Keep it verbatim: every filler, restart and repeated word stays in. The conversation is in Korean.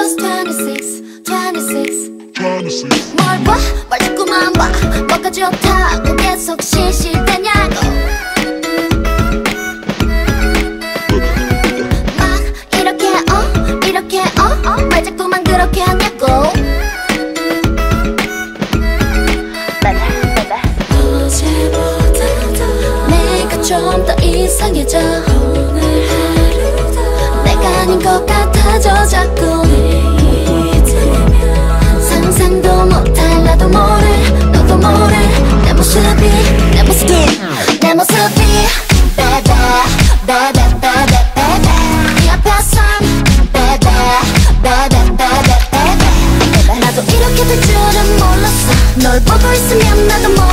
just twenty-six, twenty-six 뭘 봐? 뭘 자꾸만 봐. 뭐가 좋다고 계속 실실대냐고. 막 이렇게 어 이렇게 어 말 자꾸만 그렇게 하냐고. 어제보다 내가 좀 더 이상해져. 오늘 하루도 내가 아닌 것 같아져 자꾸. 상상도 못할 나도 모를 너도 모를 내 모습이 내 모습이 내 모습이 baby baby baby baby 네 앞에선 baby baby baby baby 나도 이렇게 될 줄은 몰랐어. 널 보고 있으면 나도 몰라.